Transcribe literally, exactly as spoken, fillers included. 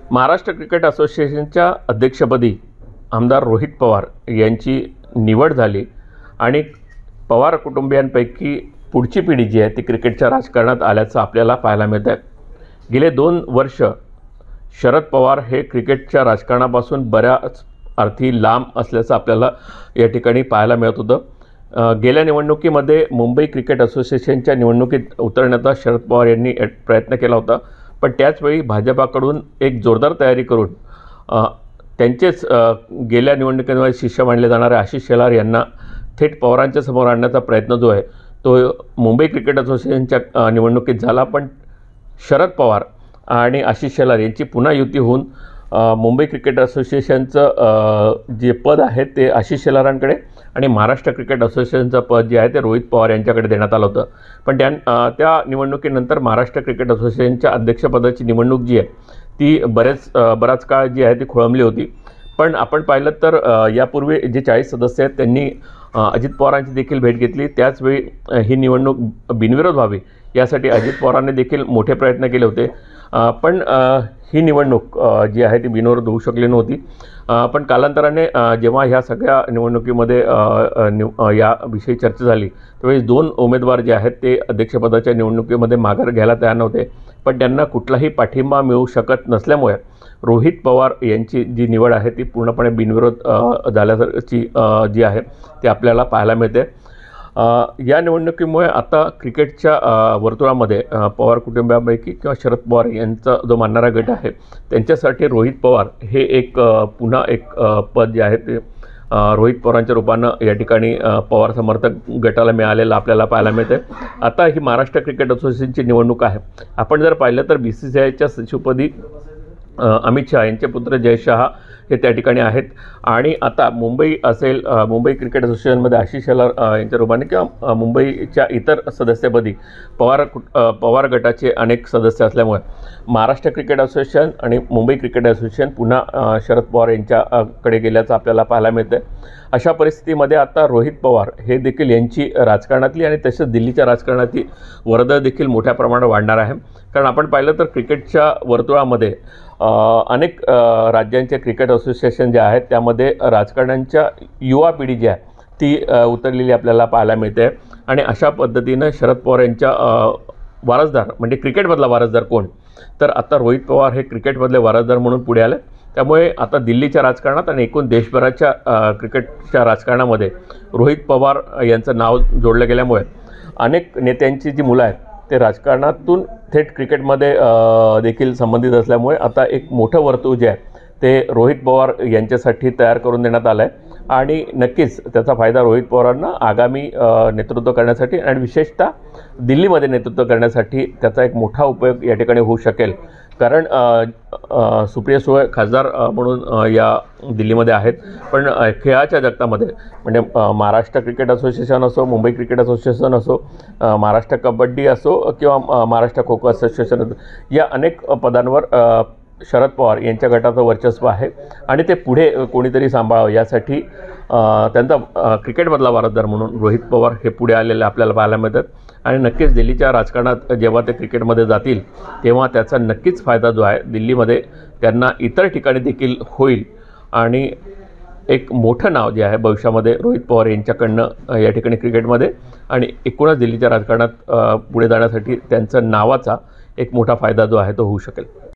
Maharashtra cricket असोसिएशनच्या अध्यक्षपदी आमदार रोहित पवार यांची निवड झाली आणि पवार कुटुंबियांपैकी पुढची पिढी जी आहे ती क्रिकेटच्या राजकारणात आल्याचं आपल्याला पाहायला मिळतं आहे। गेले दोन वर्ष शरद पवार हे क्रिकेटच्या राजकारणापासून बऱ्याच अर्थी लांब असल्याचं आपल्याला या ठिकाणी पाहायला मिळत होतं। गेल्या निवडणुकीमध्ये मुंबई क्रिकेट असोसिएशनच्या निवडणुकीत उतरण्याचा शरद पवार यांनी प्रयत्न केला होता, पण त्याचवेळी भाजपाकडून एक जोरदार तयारी करून त्यांचेच गेल्या निवडणुकीमध्ये शिष्य मानले जाणारे आशिष शेलार यांना थेट पवारांच्या समोर आणण्याचा प्रयत्न जो आहे तो मुंबई क्रिकेट असोसिएशनच्या निवडणुकीत झाला। पण शरद पवार आणि आशिष शेलार यांची पुन्हा युती होऊन मुंबई क्रिकेट असोसिएशनचं जे पद आहे ते आशिष शेलारांकडे आणि महाराष्ट्र क्रिकेट असोसिएशनचं पद जे आहे ते रोहित पवार यांच्याकडे देण्यात आलं होतं। पण त्या त्या निवडणुकीनंतर महाराष्ट्र क्रिकेट असोसिएशनच्या अध्यक्षपदाची निवडणूक जी आहे ती बरेच बराच काळ जी आहे ती खोळंबली होती। पण आपण पाहिलं तर यापूर्वी जे चाळीस सदस्य आहेत त्यांनी अजित पवारांची देखील भेट घेतली। त्याचवेळी ही निवडणूक बिनविरोध व्हावी यासाठी अजित पवारांनी देखील मोठे प्रयत्न केले होते। पण ही निवडणूक जी आहे ती बिनविरोध होऊ शकली नव्हती। पण कालांतराने जेव्हा ह्या सगळ्या निवडणुकीमध्ये याविषयी चर्चा झाली त्यावेळी दोन उमेदवार जे आहेत ते अध्यक्षपदाच्या निवडणुकीमध्ये माघार घ्यायला तयार नव्हते, पण त्यांना कुठलाही पाठिंबा मिळू शकत नसल्यामुळे रोहित पवार यांची जी निवड आहे ती पूर्णपणे बिनविरोध झाल्याची जी आहे ती आपल्याला पाहायला मिळते। या निवडणुकीमुळे आता क्रिकेटच्या वर्तुळामध्ये पवार कुटुंबियांपैकी किंवा शरद पवार यांचा जो मानणारा गट आहे त्यांच्यासाठी रोहित पवार हे एक पुन्हा एक पद जे आहे ते रोहित पवारांच्या रूपानं या ठिकाणी पवार समर्थक गटाला मिळालेलं आपल्याला पाहायला मिळते। आता ही महाराष्ट्र क्रिकेट असोसिएशनची निवडणूक आहे। आपण जर पाहिलं तर बी सी सी आयच्या सचिवपदी अमित शहा यांचे पुत्र जय शहा हे त्या ठिकाणी आहेत आणि आता मुंबई असेल मुंबई क्रिकेट असोसिएशनमध्ये आशिष शेलार यांच्या रूपाने किंवा मुंबईच्या इतर सदस्यपदी पवार पवार गटाचे अनेक सदस्य असल्यामुळे महाराष्ट्र क्रिकेट असोसिएशन आणि मुंबई क्रिकेट असोसिएशन पुन्हा शरद पवार यांच्याकडे गेल्याचं आपल्याला पाहायला मिळतं। अशा परिस्थितीमध्ये आता रोहित पवार हे देखील यांची राजकारणातली आणि तसेच दिल्लीच्या राजकारणातली वर्दळ देखील मोठ्या प्रमाणात वाढणार आहे। कारण आपण पाहिलं तर क्रिकेटच्या वर्तुळामध्ये अनेक राज्यांचे क्रिकेट असोसिएशन जे आहेत त्यामध्ये राजकारण्यांच्या युवा पिढी जी आहे ती उतरलेली आपल्याला पाहायला मिळते आणि अशा पद्धतीनं शरद पवार यांच्या वारसदार म्हणजे क्रिकेटमधला वारसदार कोण, तर आता रोहित पवार हे क्रिकेटमधले वारसदार म्हणून पुढे आले। त्यामुळे आता दिल्लीच्या राजकारणात आणि एकूण देशभराच्या क्रिकेटच्या राजकारणामध्ये रोहित पवार यांचं नाव जोडलं गेल्यामुळे अनेक नेत्यांची जी मुलं आहेत ते राजकारणातून थेट क्रिकेटमध्ये देखील संबंधित असल्यामुळे आता एक मोठं वर्तुळ जे आहे ते रोहित पवार यांच्यासाठी तयार करून देण्यात आलं आहे आणि नक्कीच त्याचा फायदा रोहित पवारांना आगामी नेतृत्व करण्यासाठी आणि विशेषतः दिल्लीमध्ये नेतृत्व करण्यासाठी त्याचा एक मोठा उपयोग या ठिकाणी होऊ शकेल। कारण सुप्रिया सुळे खासदार म्हणून या दिल्लीमध्ये आहेत, पण खेळाच्या जगतामध्ये म्हणजे महाराष्ट्र क्रिकेट असोसिएशन असो, मुंबई क्रिकेट असोसिएशन असो, महाराष्ट्र कबड्डी असो किंवा महाराष्ट्र खो खो असोसिएशन असो, या अनेक पदांवर शरद पवार यांच्या गटाचं वर्चस्व आहे आणि ते पुढे कोणीतरी सांभाळावं यासाठी त्यांचा क्रिकेटमधला वारसदार म्हणून रोहित पवार हे पुढे आलेले आपल्याला पाहायला मिळतात आणि नक्कीच दिल्लीच्या राजकारणात जेव्हा ते क्रिकेटमध्ये जातील तेव्हा त्याचा नक्कीच फायदा जो आहे दिल्लीमध्ये त्यांना इतर ठिकाणी देखील होईल आणि एक मोठं नाव जे आहे भविष्यामध्ये रोहित पवार यांच्याकडनं या ठिकाणी क्रिकेटमध्ये आणि एकूणच दिल्लीच्या राजकारणात पुढे जाण्यासाठी त्यांचा नावाचा एक मोठा फायदा जो आहे तो होऊ शकेल।